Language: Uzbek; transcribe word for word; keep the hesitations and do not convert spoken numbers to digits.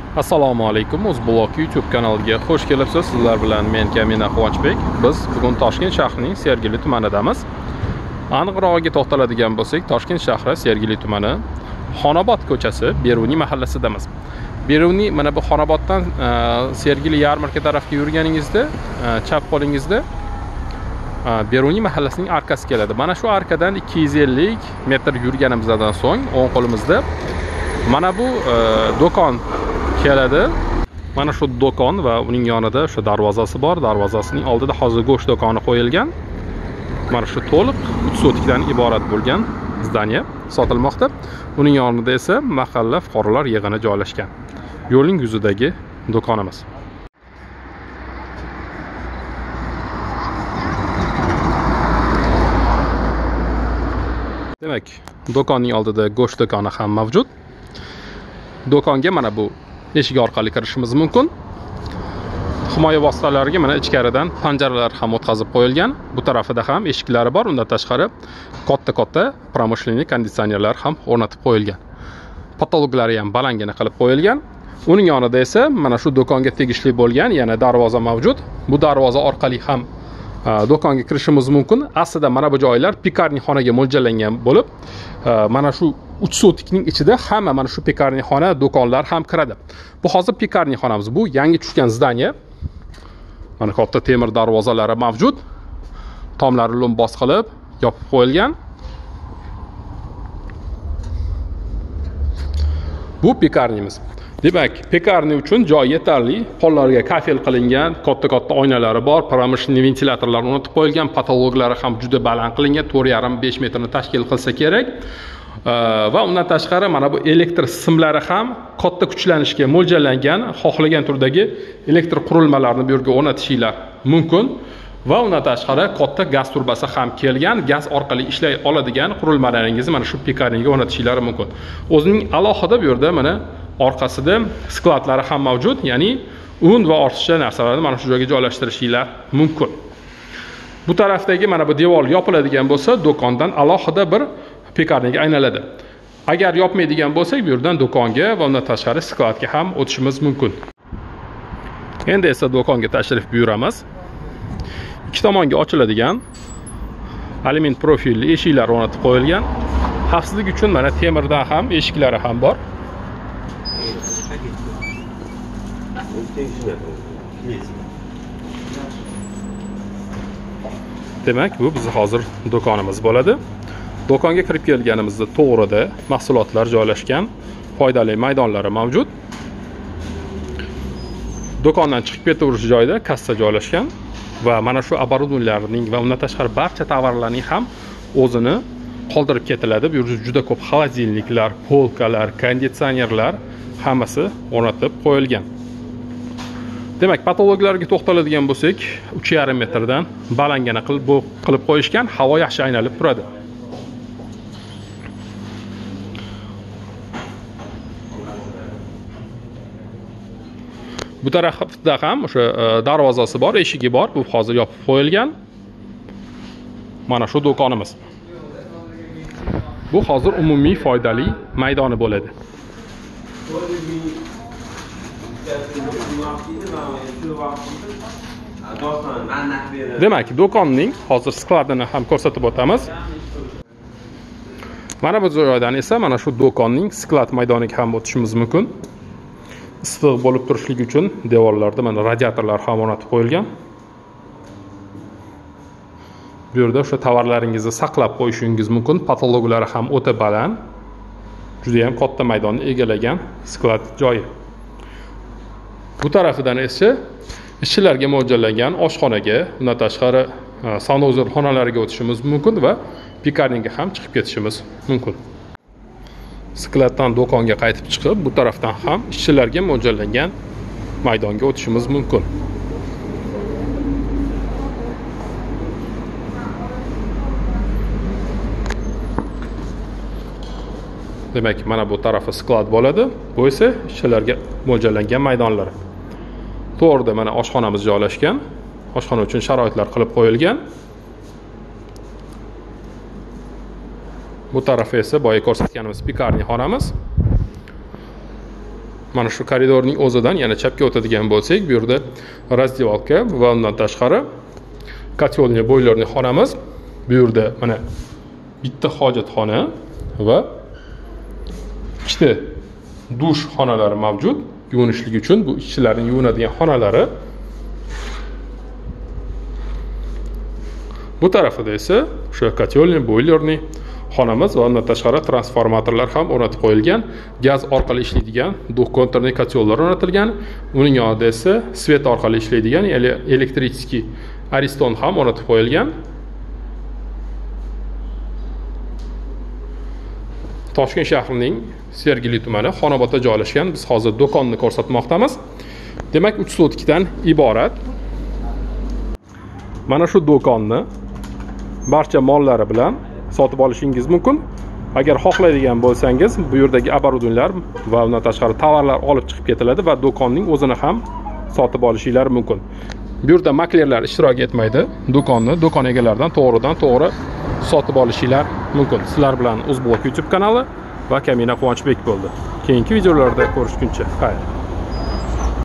Assalomu alaykum. O'zblog YouTube kanaliga xush kelibsiz. Sizlar bilan men Kamina Quvonchbek. Biz bugun Toshkent shahrining Sergeli tumanidamiz. Aniqrog'iga to'xtaladigan bo'lsak, Toshkent shahri Sergeli tumani Xonobod ko'chasi Beruniy mahallasidamiz. Beruniy mana bu Xonoboddan Sergeli yarmarka tarafga yurganingizda, chap qo'lingizda Beruniy mahallasining arkasi keladi. Mana shu arkadan ikki yuz ellik metr yurganimizdan so'ng o'ng qo'limizda mana bu do'kon keladi. Mana shu do'kon va uning yonida shu darvozasi bor. Darvozasining oldida hozir go'sht do'koni qo'yilgan. Mana shu to'liq uch sotikdan iborat bo'lgan zdaniya sotilmoqda. Uning yonida esa mahalla fuqarolar yig'ini joylashgan. Yo'lning yuzidagi do'konimiz. Demak, do'konning oldida go'sht do'koni ham mavjud. Do'konga mana bu eshik orqali kirishimiz mumkin. Himoya vositalariga mana ichkaridan panjaralar ham o'tkazib qo'yilgan. Bu tarafida ham eshiklari bor. Undan tashqari katta-katta pромышленный konditsionerlar ham o'rnatib qo'yilgan. Patologlari ham balangina qilib qo'yilgan. Uning yonida esa mana shu do'konga tegishli bo'lgan yana darvoza mavjud. Bu darvoza orqali ham do'konga kirishimiz mumkin. Aslida mana bu joylar pekarniy xonaga mo'ljallangan bo'lib, mana shu uch sotikning ichida hamma mana shu pekarniy xona, do'konlar ham kiradi. Bu hozir pekarniy xonamiz. Bu yangi tushgan zdaniya. Mana katta temir darvozalari mavjud. Tomlari lombos qilib yopib qo'yilgan. Bu pekarniyimiz. Demak, pekarniy uchun joy yetarli. Pollarga kafel qilingan, katta-katta oynalari bor, pромышленный ventilyatorlar o'rnatib qo'yilgan, patologlari ham juda baland qilingan, to'rt yarim besh metrni tashkil qilsa kerak. Va undan tashqari mana bu elektr simlari ham katta kuchlanishga mo'ljallangan. Xohlagan turdagi elektr qurilmalarni bu yerga o'rnatishinglar mumkin. Va undan tashqari katta gaz turbasi ham kelgan. Gaz orqali ishlay oladigan qurilmalaringizni mana shu pekarniyga o'rnatishinglar mumkin. O'zining alohida bu yerda mana orqasida skladlari ham mavjud, ya'ni un va ortiqcha narsalarni mana shu joyga joylashtirishinglar mumkin. Bu tarafdagi mana bu devor yopiladigan bo'lsa, do'kondan alohida bir pekarniyaga aylanadi. Agar yopmaydigan bo'lsak, bu yerdan do'konga va undan tashqari skladga ham o'tishimiz mumkin. Endi esa do'konga tashrif buyuramiz. Ikki tomonga ochiladigan alyumin profilli eshiklar o'rnatib qo'yilgan. Xavfsizlik uchun mana temirdan ham eshiklari ham bor. Demak, bu bizning hozir do'konimiz bo'ladi. Do'konga kirib kelganimizda to'g'rida mahsulotlar joylashgan, foydali maydonlari mavjud. Do'kondan chiqib ketaverish joyida kassa joylashgan va mana shu оборудованияларning va undan tashqari barcha tovarlarning ham o'zini qoldirib ketiladi. Bu yerda juda ko'p xolodilniklar, polkalar, konditsionerlar hammasi o'rnatib qo'yilgan. Demak, patologlarga to'xtaladigan bo'lsak, uch yarim metrdan balangana qilib qilib qo'yishgan, havo yaxshi aynalib turadi. Bu tarafda ham o'sha darvozasi bor, eshigi bor. Bu hozir yopib qo'yilgan. Mana shu do'konimiz. Bu hozir umumiy foydali maydoni bo'ladi. Demak, do'konning hozir skladini ham ko'rsatib o'tamiz. Mana bu joydan esa mana shu do'konning sklad maydoniga ham o'tishimiz mumkin. Issiq bo'lib turishligi uchun devorlarda mana radiatorlar ham o'rnatib qo'yilgan. Bu yerda o'sha tovarlaringizni saqlab qo'yishingiz mumkin. Patologlari ham o'ta baland. Juda ham katta maydonni egallagan sklad joyi. Bu tarafidan esa ishchilarga mo'ljallangan oshxonaga, undan tashqari sanozor xonalariga o'tishimiz mumkin va pekarniyaga ham chiqib ketishimiz mumkin. Skladdan do'konga qaytib chiqib, bu tarafdan ham ishchilarga mo'ljallangan maydonga o'tishimiz mumkin. Demak, mana bu tarafi sklad bo'ladi. Bu esa ishchilarga mo'ljallangan maydonlar. To'g'rida mana oshxonamiz joylashgan. Oshxona uchun sharoitlar qilib qo'yilgan. Bu tarafi esa boya ko'rsatganimiz pekarniy xonamiz. Mana shu koridorning o'zidan yana chapga o'tadigan bo'lsak, bu yerda razdevalka va undan tashqari kotelniy boylerniy xonamiz. Bu yerda mana bitta hojatxona va ikkita dush xonalari mavjud. Yuvinishlik uchun bu ishchilarning yuvinadigan xonalari. Bu tarafida esa o'sha kotelniy boylerniy xonamiz va undan tashqari transformatorlar ham o'rnatib qo'yilgan. Gaz orqali ishlaydigan duh konturli kotellar o'rnatilgan. Uning yonida esa svet orqali ishlaydigan elektrichniy ariston ham o'rnatib qo'yilgan. Toshkent shahrining Sergeli tumani Xonobodda joylashgan. Biz hozir do'konni ko'rsatmoqdamiz. Demak, uch sotkadan iborat. Mana shu do'konni barcha mollari bilan sotib olishingiz mumkin. Agar xohlaydigan bo'lsangiz, bu yerdagi оборудованиялар va undan tashqari tovarlar olib chiqib ketiladi va do'konning o'zini ham sotib olishinglar mumkin. Bu yerda maklerlar ishtirok etmaydi. Do'konni do'kon egalaridan to'g'ridan to'g'ri sotib olishinglar mumkin. Sizlar bilan Uzblog YouTube kanali va Kamina Quvonchbek bo'ldi. Keyingi videolarda ko'rishguncha, xayr.